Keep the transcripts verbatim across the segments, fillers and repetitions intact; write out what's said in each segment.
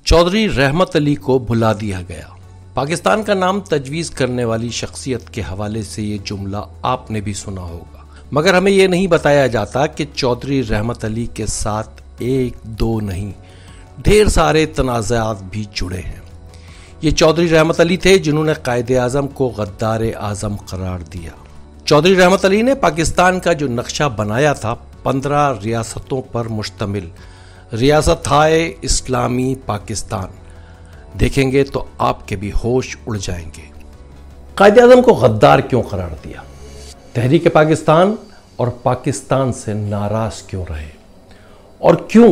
چودھری رحمت علی کو بھلا دیا گیا۔ پاکستان کا نام تجویز کرنے والی شخصیت کے حوالے سے یہ جملہ آپ نے بھی سنا ہوگا، مگر ہمیں یہ نہیں بتایا جاتا کہ چودھری رحمت علی کے ساتھ ایک دو نہیں ڈھیر سارے تنازعات بھی جڑے ہیں۔ یہ چودھری رحمت علی تھے جنہوں نے قائد اعظم کو غدار اعظم قرار دیا۔ چودھری رحمت علی نے پاکستان کا جو نقشہ بنایا تھا پندرہ ریاستوں پر مشتمل، ریاستہائے اسلامی پاکستان، دیکھیں گے تو آپ کے بھی ہوش اڑ جائیں گے۔ قائد اعظم کو غدار کیوں قرار دیا؟ تحریک پاکستان اور پاکستان سے ناراض کیوں رہے؟ اور کیوں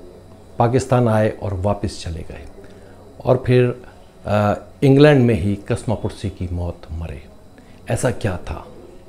پاکستان آئے اور واپس چلے گئے اور پھر انگلینڈ میں ہی قسمہ پرسی کی موت مرے؟ ایسا کیا تھا؟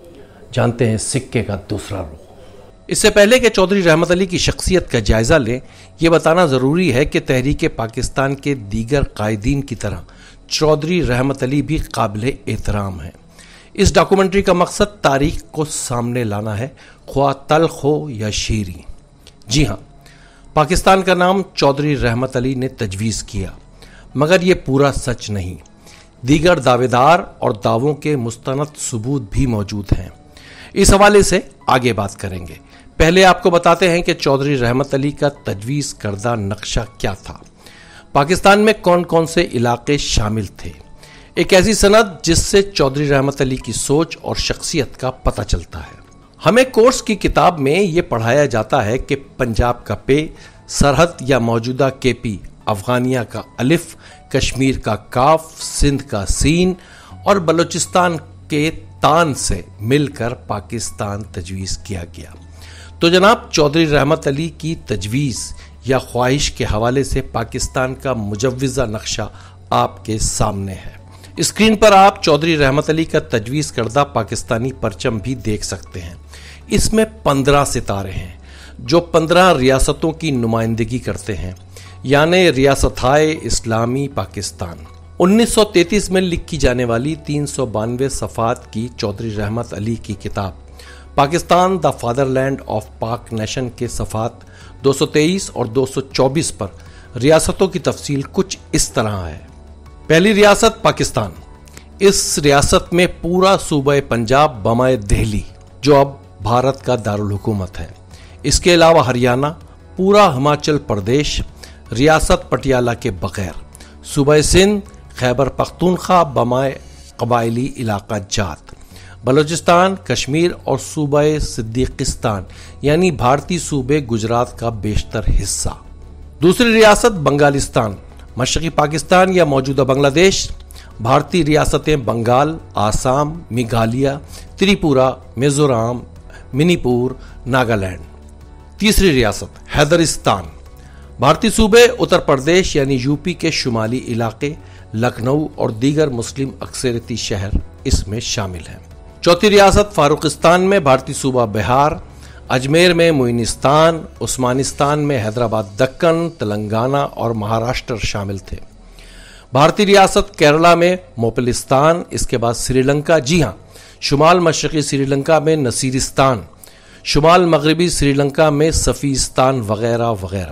جانتے ہیں سکے کا دوسرا رخ۔ اس سے پہلے کہ چودھری رحمت علی کی شخصیت کا جائزہ لیں، یہ بتانا ضروری ہے کہ تحریک پاکستان کے دیگر قائدین کی طرح چودھری رحمت علی بھی قابل احترام ہیں۔ اس ڈاکومنٹری کا مقصد تاریخ کو سامنے لانا ہے، خواہ تلخ ہو یا شیریں۔ جی ہاں، پاکستان کا نام چودھری رحمت علی نے تجویز کیا، مگر یہ پورا سچ نہیں۔ دیگر دعوے دار اور دعووں کے مستند ثبوت بھی موجود ہیں۔ اس حوالے سے آگے بات کریں گے۔ پہلے آپ کو بتاتے ہیں کہ چودھری رحمت علی کا تجویز کردہ نقشہ کیا تھا، پاکستان میں کون کون سے علاقے شامل تھے، ایک ایسی سند جس سے چودھری رحمت علی کی سوچ اور شخصیت کا پتہ چلتا ہے۔ ہمیں کورس کی کتاب میں یہ پڑھایا جاتا ہے کہ پنجاب کا پے، سرحد یا موجودہ کے پی، افغانیہ کا الف، کشمیر کا کاف، سندھ کا سین اور بلوچستان کے تان سے مل کر پاکستان تجویز کیا گیا۔ تو جناب چودھری رحمت علی کی تجویز یا خواہش کے حوالے سے پاکستان کا مجوزہ نقشہ آپ کے سامنے ہے۔ اسکرین پر آپ چودھری رحمت علی کا تجویز کردہ پاکستانی پرچم بھی دیکھ سکتے ہیں۔ اس میں پندرہ ستارے ہیں جو پندرہ ریاستوں کی نمائندگی کرتے ہیں، یعنی ریاستہائے اسلامی پاکستان۔ انیس سو تینتیس میں لکھی جانے والی تین سو بانوے صفحات کی چودھری رحمت علی کی کتاب Pakistan the fatherland of Pak nation کے صفحات دو سو تیئیس اور دو سو چوبیس پر ریاستوں کی تفصیل کچھ اس طرح ہے۔ پہلی ریاست پاکستان۔ اس ریاست میں پورا صوبہ پنجاب بمائے دہلی جو اب بھارت کا دارالحکومت ہے، اس کے علاوہ ہریانہ، پورا ہماچل پردیش، ریاست پٹیالہ کے بغیر، صوبہ سندھ، خیبر پختونخوا بمائے قبائلی علاقہ جات، بلوچستان، کشمیر اور صوبہ صدیقستان یعنی بھارتی صوبے گجرات کا بیشتر حصہ۔ دوسری ریاست بنگالستان، مشرقی پاکستان یا موجودہ بنگلہ دیش، بھارتی ریاستیں بنگال، آسام، میگھالیہ، تریپورہ، میزورام، منی پور، ناگالینڈ۔ تیسری ریاست حیدرستان، بھارتی صوبے اتر پردیش یعنی یو پی کے شمالی علاقے، لکھنؤ اور دیگر مسلم اکثریتی شہر اس میں شامل ہیں۔ چوتھی ریاست فاروقستان میں بھارتی صوبہ بہار، اجمیر میں معینستان، عثمانستان میں حیدرآباد دکن، تلنگانہ اور مہاراشٹر شامل تھے۔ بھارتی ریاست کیرلا میں موپلستان، اس کے بعد سری لنکا، جی ہاں، شمال مشرقی سری لنکا میں نصیرستان، شمال مغربی سری لنکا میں صفیستان وغیرہ وغیرہ۔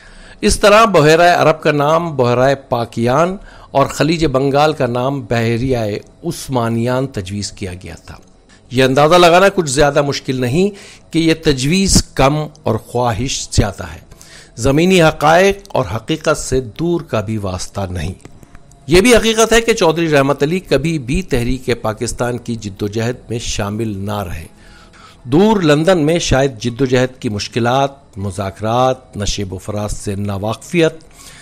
اس طرح بحیرہ عرب کا نام بحیرہ پاکیان اور خلیج بنگال کا نام بحیرہ عثمانیان تجویز کیا گیا تھا۔ یہ اندازہ لگانا کچھ زیادہ مشکل نہیں کہ یہ تجویز کم اور خواہش زیادہ ہے، زمینی حقائق اور حقیقت سے دور کا بھی واسطہ نہیں۔ یہ بھی حقیقت ہے کہ چودھری رحمت علی کبھی بھی تحریک پاکستان کی جدوجہد میں شامل نہ رہے۔ دور لندن میں شاید جدوجہد کی مشکلات، مذاکرات، نشیب و فراز سے ناواقفیت،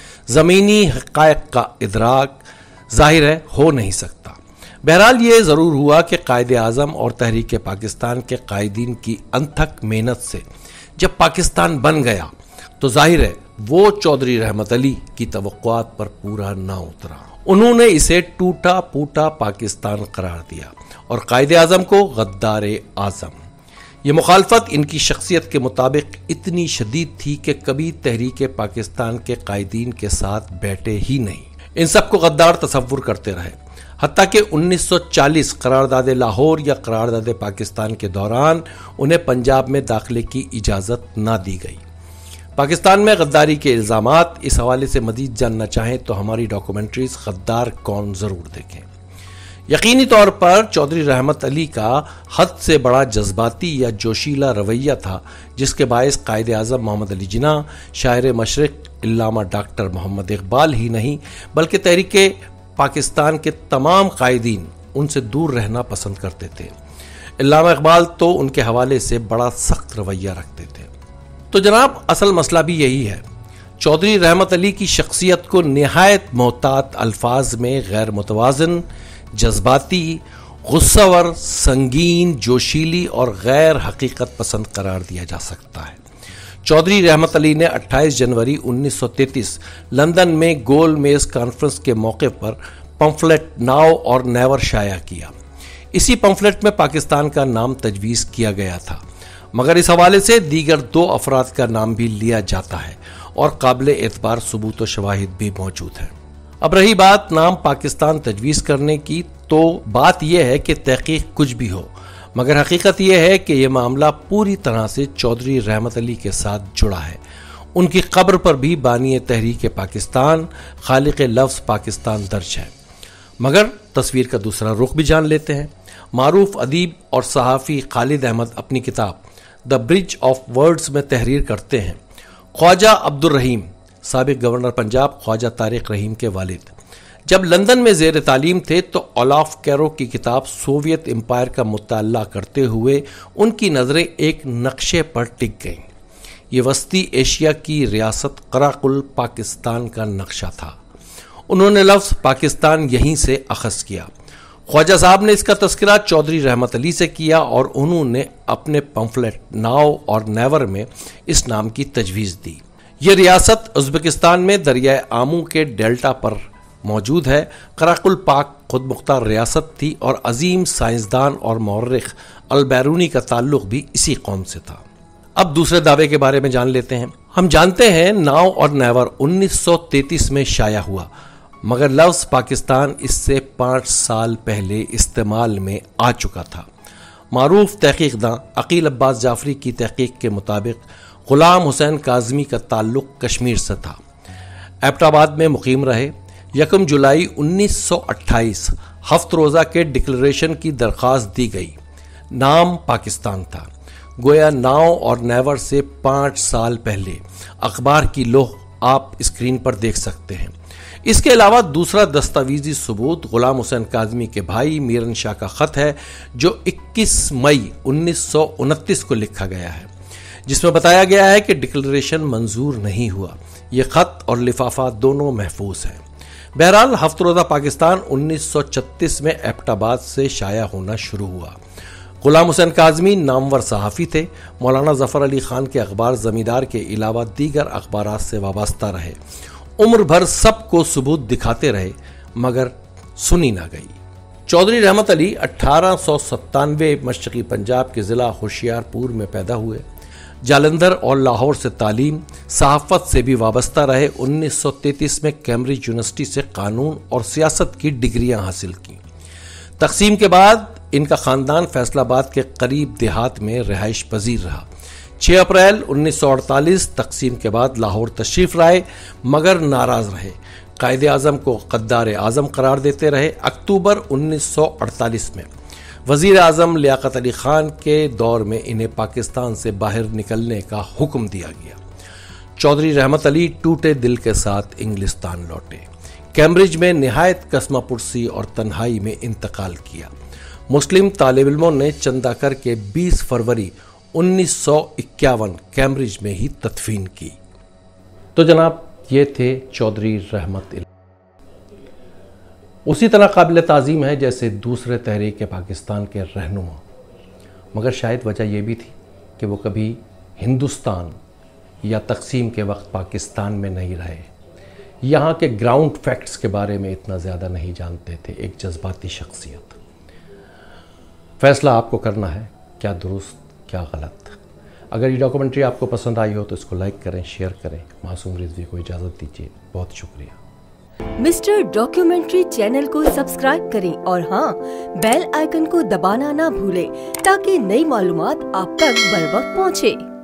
زمینی حقائق کا ادراک ظاہر ہے ہو نہیں سکتا۔ بہرحال یہ ضرور ہوا کہ قائد اعظم اور تحریک پاکستان کے قائدین کی انتھک محنت سے جب پاکستان بن گیا تو ظاہر ہے وہ چودھری رحمت علی کی توقعات پر پورا نہ اترا۔ انہوں نے اسے ٹوٹا پوٹا پاکستان قرار دیا اور قائد اعظم کو غدار اعظم۔ یہ مخالفت ان کی شخصیت کے مطابق اتنی شدید تھی کہ کبھی تحریک پاکستان کے قائدین کے ساتھ بیٹھے ہی نہیں، ان سب کو غدار تصور کرتے رہے، حتیٰ کہ انیس سو چالیس قرارداد لاہور یا قرارداد پاکستان کے دوران انہیں پنجاب میں داخلے کی اجازت نہ دی گئی۔ پاکستان میں غداری کے الزامات، اس حوالے سے مزید جاننا چاہیں تو ہماری ڈاکومنٹریز غدار کون ضرور دیکھیں۔ یقینی طور پر چودھری رحمت علی کا حد سے بڑا جذباتی یا جوشیلا رویہ تھا، جس کے باعث قائد اعظم محمد علی جناح، شاعر مشرق علامہ ڈاکٹر محمد اقبال ہی نہیں بلکہ تحریک پاکستان کے تمام قائدین ان سے دور رہنا پسند کرتے تھے۔ علامہ اقبال تو ان کے حوالے سے بڑا سخت رویہ رکھتے تھے۔ تو جناب اصل مسئلہ بھی یہی ہے۔ چودھری رحمت علی کی شخصیت کو نہایت محتاط الفاظ میں غیر متوازن، جذباتی، غصہ ور، سنگین، جوشیلی اور غیر حقیقت پسند قرار دیا جا سکتا ہے۔ چودھری رحمت علی نے اٹھائیس جنوری انیس سو تینتیس لندن میں گول میز کانفرنس کے موقع پر پمفلٹ ناؤ اور نیور شائع کیا۔ اسی پمفلٹ میں پاکستان کا نام تجویز کیا گیا تھا، مگر اس حوالے سے دیگر دو افراد کا نام بھی لیا جاتا ہے اور قابل اعتبار ثبوت و شواہد بھی موجود ہیں۔ اب رہی بات نام پاکستان تجویز کرنے کی، تو بات یہ ہے کہ تحقیق کچھ بھی ہو، مگر حقیقت یہ ہے کہ یہ معاملہ پوری طرح سے چودھری رحمت علی کے ساتھ جڑا ہے۔ ان کی قبر پر بھی بانی تحریک پاکستان، خالق لفظ پاکستان درج ہے۔ مگر تصویر کا دوسرا رخ بھی جان لیتے ہیں۔ معروف ادیب اور صحافی خالد احمد اپنی کتاب دا برج آف ورڈز میں تحریر کرتے ہیں، خواجہ عبد الرحیم، سابق گورنر پنجاب خواجہ طارق رحیم کے والد، جب لندن میں زیر تعلیم تھے تو اولاف کیرو کی کتاب سوویت امپائر کا مطالعہ کرتے ہوئے ان کی نظریں ایک نقشے پر ٹک گئیں۔ یہ وسطی ایشیا کی ریاست قراقل پاکستان کا نقشہ تھا۔ انہوں نے لفظ پاکستان یہیں سے اخذ کیا۔ خواجہ صاحب نے اس کا تذکرہ چودھری رحمت علی سے کیا اور انہوں نے اپنے پمفلٹ ناؤ اور نیور میں اس نام کی تجویز دی۔ یہ ریاست ازبکستان میں دریائے آمو کے ڈیلٹا پر موجود ہے۔ قراقل پاک خود مختار ریاست تھی اور عظیم سائنسدان اور مورخ البیرونی کا تعلق بھی اسی قوم سے تھا۔ اب دوسرے دعوے کے بارے میں جان لیتے ہیں۔ ہم جانتے ہیں ناؤ اور نیور انیس سو تینتیس میں شائع ہوا، مگر لفظ پاکستان اس سے پانچ سال پہلے استعمال میں آ چکا تھا۔ معروف تحقیق داں عقیل عباس جعفری کی تحقیق کے مطابق غلام حسین کاظمی کا تعلق کشمیر سے تھا۔ ایبٹ آباد میں مقیم رہے۔ یکم جولائی انیس سو اٹھائیس ہفت روزہ کے ڈکلریشن کی درخواست دی گئی۔ نام پاکستان تھا۔ گویا ناؤ اور نیور سے پانچ سال پہلے۔ اخبار کی لوح آپ اسکرین پر دیکھ سکتے ہیں۔ اس کے علاوہ دوسرا دستاویزی ثبوت غلام حسین کاظمی کے بھائی میرن شاہ کا خط ہے، جو اکیس مئی انیس سو انتیس کو لکھا گیا ہے، جس میں بتایا گیا ہے کہ ڈکلریشن منظور نہیں ہوا۔ یہ خط اور لفافہ دونوں محفوظ ہیں۔ بہرحال ہفت روزہ پاکستان انیس سو چھتیس میں ایبٹ آباد سے شائع ہونا شروع ہوا۔ غلام حسین کاظمی نامور صحافی تھے۔ مولانا ظفر علی خان کے اخبار زمیندار کے علاوہ دیگر اخبارات سے وابستہ رہے۔ عمر بھر سب کو ثبوت دکھاتے رہے، مگر سنی نہ گئی۔ چودھری رحمت علی اٹھارہ سو ستانوے مشرقی پنجاب کے ضلع ہوشیار پور میں پیدا ہوئے۔ جالندھر اور لاہور سے تعلیم، صحافت سے بھی وابستہ رہے۔ انیس سو تینتیس میں کیمبرج یونیورسٹی سے قانون اور سیاست کی ڈگریاں حاصل کی۔ تقسیم کے بعد ان کا خاندان فیصل آباد کے قریب دیہات میں رہائش پذیر رہا۔ چھ اپریل انیس سو اڑتالیس تقسیم کے بعد لاہور تشریف لائے، مگر ناراض رہے۔ قائد اعظم کو غدار اعظم قرار دیتے رہے۔ اکتوبر انیس سو اڑتالیس میں وزیر اعظم لیاقت علی خان کے دور میں انہیں پاکستان سے باہر نکلنے کا حکم دیا گیا۔ چودھری رحمت علی ٹوٹے دل کے ساتھ انگلستان لوٹے۔ کیمبرج میں نہایت کسمہ پرسی اور تنہائی میں انتقال کیا۔ مسلم طالب علموں نے چندہ کر کے بیس فروری انیس سو اکیاون کیمبرج میں ہی تدفین کی۔ تو جناب یہ تھے چودھری رحمت علی۔ اسی طرح قابل تعظیم ہے جیسے دوسرے تحریک پاکستان کے رہنما، مگر شاید وجہ یہ بھی تھی کہ وہ کبھی ہندوستان یا تقسیم کے وقت پاکستان میں نہیں رہے، یہاں کے گراؤنڈ فیکٹس کے بارے میں اتنا زیادہ نہیں جانتے تھے۔ ایک جذباتی شخصیت۔ فیصلہ آپ کو کرنا ہے، کیا درست کیا غلط۔ اگر یہ ڈاکومنٹری آپ کو پسند آئی ہو تو اس کو لائک کریں، شیئر کریں۔ معصوم رضوی کو اجازت دیجیے، بہت شکریہ۔ مسٹر ڈاکیومنٹری چینل کو سبسکرائب کریں اور ہاں بیل آئیکن کو دبانا نہ بھولیں تاکہ نئی معلومات آپ تک بر وقت پہنچے۔